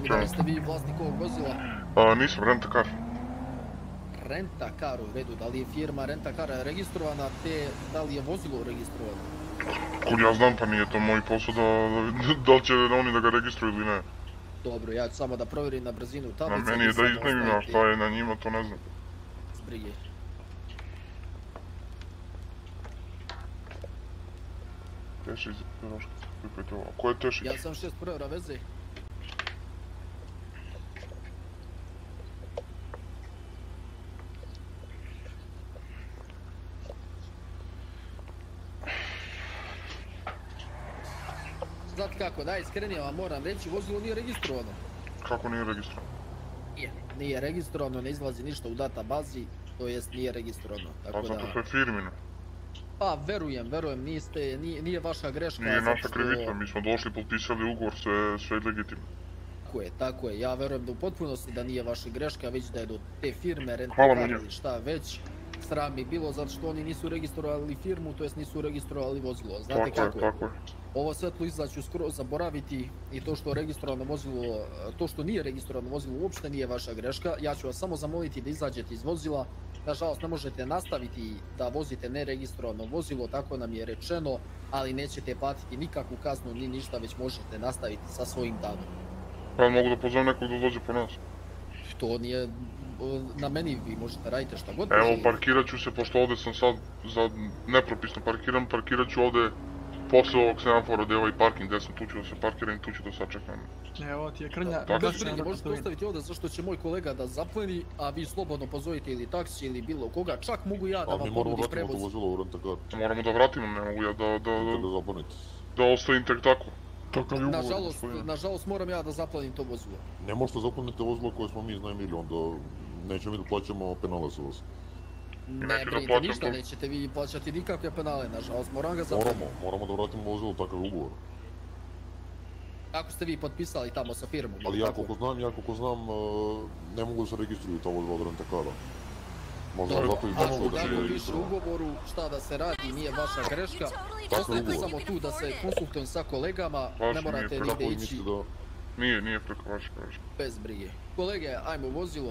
mi da li ste vi vlasnik ovog vozila? Nisam, renta kar. Renta kar u redu, da li je firma renta kara registrovana, te da li je vozilo registrovano? Kud ja znam, pa nije to moj posao da li će oni da ga registruju ili ne. Dobro, ja ću samo da provjerim na brzinu tablice. Meni je da iznajmim, a šta je na njima, to ne znam. Zbrige. Tešić, ko je Tešić? Ja sam 6 provjera veze. Znate kako, da iskrenije vam moram reći, vozilo nije registrovano. Kako nije registrovano? Nije registrovano, ne izlazi ništa u databazi, to jest nije registrovano. Pa zato što je firmino. Pa verujem, nije vaša greška. Nije naša krivica, mi smo došli, potpisali ugovor, sve je legitimno. Tako je, ja verujem da u potpunosti da nije vaša greška, već da je do te firme Hvala Rentakar ili šta već. Sram mi bilo zato što oni nisu registrovali firmu, to jest nisu registrovali vozilo. Znate kako je? Tako je. Ovo svetlo ću skroz zaboraviti i to što registrovano vozilo, to što nije registrovano vozilo uopšte nije vaša greška. Ja ću vas samo zamoliti da izađete iz vozila. Nažalost ne možete nastaviti da vozite neregistrovano vozilo, tako nam je rečeno, ali nećete platiti nikakvu kaznu ni ništa, već možete nastaviti sa svojim danom. Pa mogu da pozovem nekog da dođe po nas? To nije na meni, vi možete raditi šta god. Evo, parkirat ću se, pošto ovdje sam sad za nepropisno parkiram, parkirat ću ovdje posle ovog semafora gdje je ovaj parking, gdje sam tu ću da se parkiram i tu ću da sačekam. Evo ti je krnja. Možete ostaviti ovdje zašto će moj kolega da zapleni, a vi slobodno pozovite ili taksi ili bilo koga, čak mogu ja da vam ponudim prevoz. Moramo da vratimo, ne mogu ja da ostavim tek tako. Nažalost moram ja da zaplanim to vozilo. Ne možete zaplaniti vozilo koje smo mi iznajmili, onda nećemo mi da plaćamo penale za vas. Ne brinite ništa, nećete vi plaćati nikakve penale, nažalost moram ga zaplaniti. Moramo da vratimo vozilo, takav ugovor. Kako ste vi potpisali tamo sa firmom? Ali ja koliko znam, ne mogu da se registruju ta vozila od rentakara. Možda zato i došlo da se piše u ugovoru šta da se radi, nije vaša greška. Ostavite samo tu da se konsultujem sa kolegama, ne morate nigde ići. Nije preko vaše greške. Bez brige. Kolege, ajmo u vozilo.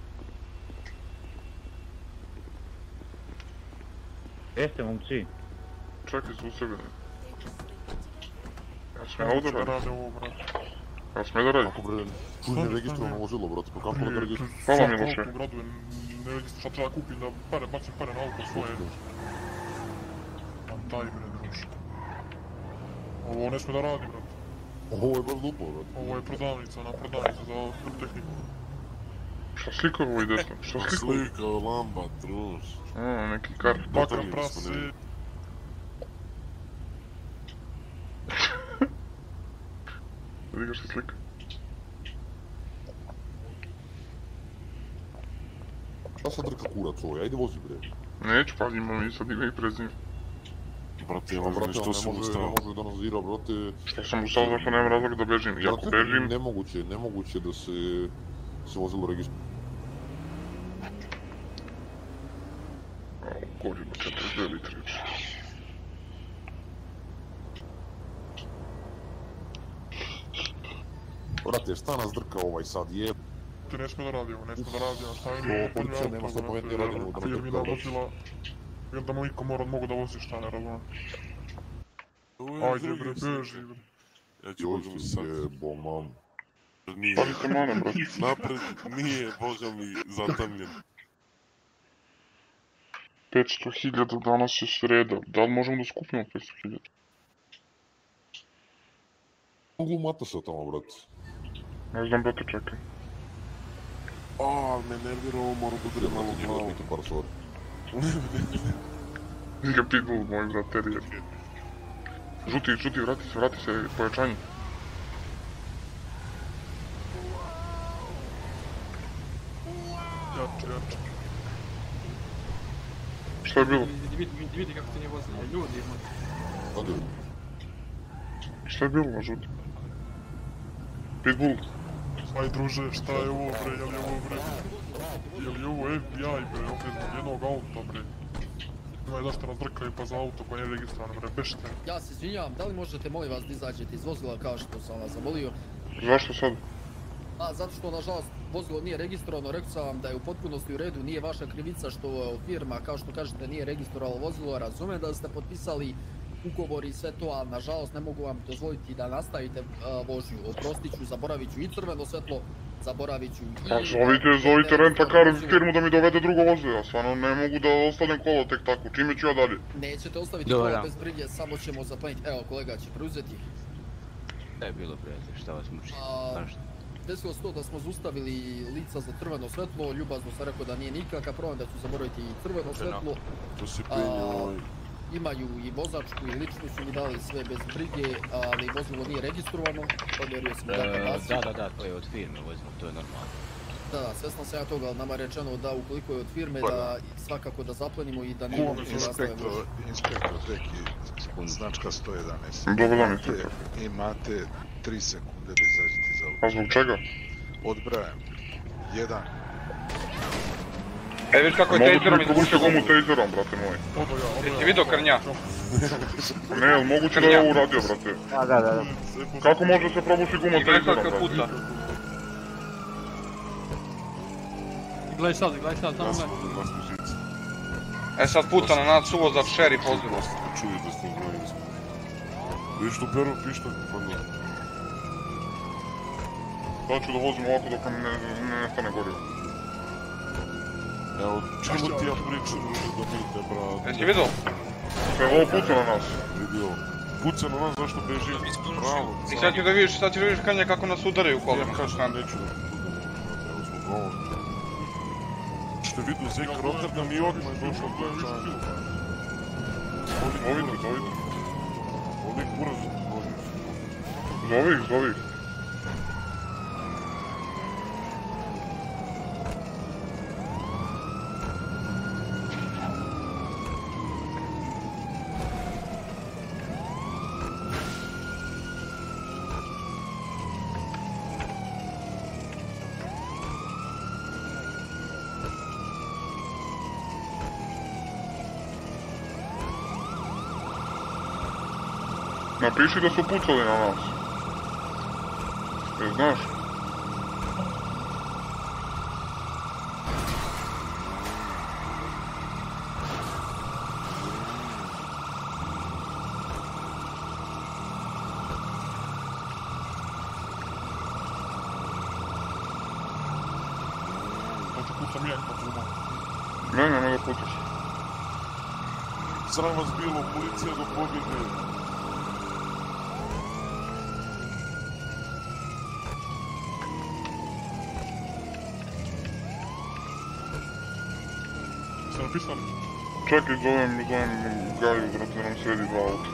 Jeste, momci. Čekaj, zaustavljaj. Ja smije ovdje raditi ovo, brate. Ja smije da radim. Kako bre, tu je neregistrovano vozilo, brate, pa kako da registrujem? Hvala Miloše. Šta treba kupim da bacim pare na auto svoje. Daj bre, druže. Ovo ne smije da radi, brate. Ovo je baš lupo, brate. Ovo je prodavnica za tehniku. Šta slika ovo i desno? Slika, lamba, druž. Neki kar. Baka prase. Vidi ga što slika. Šta sad drka kurac ovo, ajde vozi bre. Neću, pa imam i sad ime i prezime. Brate, ja ne znam što sam ustao. Ne može da nas dira, brate. Što sam ustao, zašto nema razloga da bežim. I ako bežim... Nemoguće da se vozilo registruje. Gorimo 42 litre. Brate, šta nas drka ovaj sad je? Ti ne smije da radi ovo, šta je mi... Policija nema što pametnije radimo da ne drka vozila. Jel da mu iko mogu da vozi šta, ne razumijem. Ajde bre, beži bre. Ja ću vozim sad. Jebo, mam. Pazite mane, brate. Napred nije, bože mi, zatamljen. 500.000 danas je sreda. Da li možemo da skupimo 500.000? Mogu mata se tamo, brate. Ne znam, brate, čekaj. Me nervira ovo, moram da bude malo glavu. Njega par stvari. Njega pitbull, moj brat, terijer. Žuti, vrati se, pojačanje. Jače. Šta je bilo? Vidi kako ti nije vozili, ljudi imali. Šta je bilo na žuti? Pitbull. Aj druže, šta je ovo bre, jel je ovo FBI bre, opet zbog jednog auta bre. Imaju zašto nas drkaju pa za auto koje nije registrovano bre, bešte. Ja se izvinjavam, da li možete molim vas da izađete iz vozila kao što sam vas zamolio? Zašto sad? A zato što nažalost vozilo nije registrovano, rekao sam vam da je u potpunosti u redu, nije vaša krivica što firma, kao što kažete, nije registrovalo vozilo, razumijem da ste potpisali ugovor i sve to, ali nažalost ne mogu vam dozvoliti da nastavite vožnju. Oprostit ću, zaboravit ću i crveno svetlo, zaboravit ću i... Pa zovite rentakar firmu da mi dovede drugo vozilo, ja stvarno ne mogu da ostavljam kolo tek tako, čime ću ja dalje? Nećete ostaviti kola bez brige, samo ćemo zapleniti, evo kolega će preuzeti. Da je bilo prijatelj, šta vas muči? Desilo se to da smo zaustavili lica za crveno svetlo, ljubazno sam rekao da nije nikakav problem, da ću zaboraviti i crveno svetlo. To si penio Imaju i vozačku i ličnu su mi dali sve bez brige, ali vozilo nije registrovano, povjerio sam da pasu. Da, to je od firme vozilo, to je normalno. Da, svjesno sam ja toga, ali nama je rečeno da ukoliko je od firme da svakako da zaplenimo i da nije moguće nastave vožnje. Inspektor Deki, značka 111. Dobar dan, inspektor. Imate 3 sekunde da izađete iz auta. A zbog čega? Odbrajam. 1. E, viš kako je taserom izbušio Moguće gumu? gumu taserom, brate moj. Jesi vidio Krnja? Ne, jel moguće da je ovo uradio, brate? Da. Kako može se probuši guma taserom, Iglesatka brate? puca. Gledaj sad, tamo nas gledaj. vode glasnu žicu. E sad puca na nas uvozak šerif vozilo. Čuje da ste odbrojili smo. Vidiš tu peru pištolj? Pa nije. Sad ću da vozim ovako dok ne nestane gorivo. Evo, čemu ti ja pričam, druže, da vidite, brate? Jesi vidio? Se ovo puca na nas. Vidio. Puca na nas zašto beži. Bravo. I sad ću da vidiš Krnja kako nas udaraju kolima. Ja kažem, neću da budemo, brate, evo smo govor. Što vidio Zek Rotterdam i odmah je došao do Čanja. Zovite. Ovi kurac, Zovi ih. Napiši da su pucali na nas. Jel znaš? Znači pucam ja na guma. Ne da pucaš. Sram vas bilo, policija do pobjede. Ste napisali? Čekaj, zovem Gaju, brate, da nam sredi 2 auta.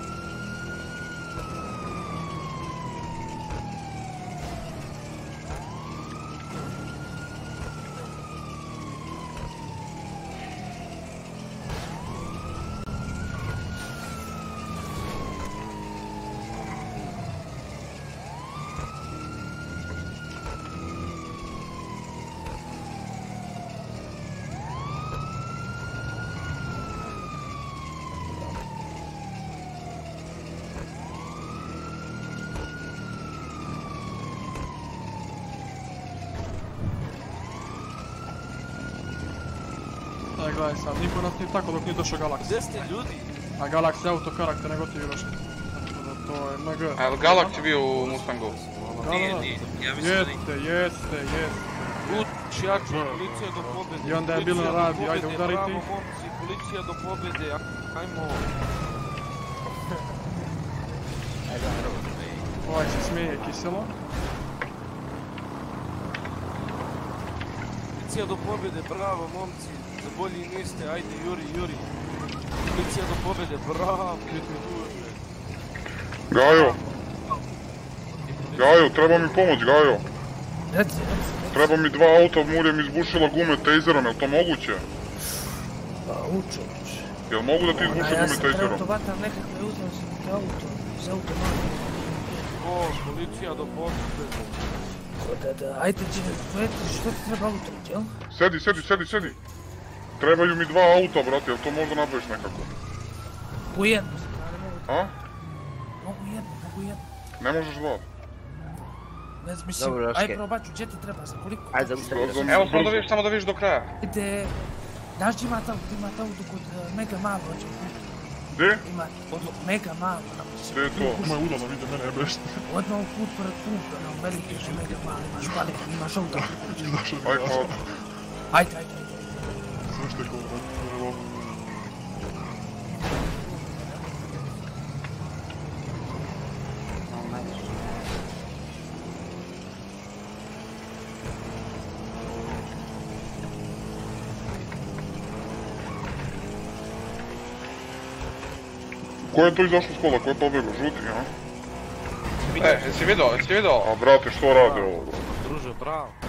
Daj, gledaj sad, niko nas nije tako dok nije došao Galax. Gdje ste ljudi? A Galax je auto karakter, nego ti još. Tako da to je MG. A jel Galax je bio u Mustangu? Nije, ja mislim da Jeste. Luči, jači, policija do pobjede. I onda je bilo na radiju, ajde udariti. Bravo momci, policija do pobjede, ajmo. Ovaj se smije kiselo. Policija do pobjede, bravo momci. Za bolji niste, ajde Juri. Policija do pobjede, bravo. Gajo, treba mi pomoć, Gajo. Treba mi 2 auta, Murjem izbušila gume taserom, jel to moguće? Pa učeš. Jel mogu da ti izbuše gume taserom? Ja sam trenutno vatam nekakve uznositi auto, iz auto malo. O, policija do pobjede. Da, ajde što ti treba auto, jel? Sedi. Trebaju mi 2 auta, brate, jel to možda napraviš nekako? Po jednu strane mogu da. A? Mogu jednu. Ne možeš 2. Ne znam, mislim, Dobro, aj okej. probat ću, gdje ti treba, za koliko? Ajde, zaustavi. Evo, samo da vidiš do kraja. Ide, znaš gdje ima auto kod Mega Malo, hoće Gdje? ima od Mega Malo. Gdje je to? Ima udala, vide mene jebeš. Odmah u put pored puta, na veliki je Mega Malo, imaš panik, imaš auto. Aj, hvala. Ajde. Sve što je kao vrlo. Ko je to izašao s kola, ko je pobjegao? Žuti, a? Jesi vidio? A brate, što rade ovo? Druže, bravo.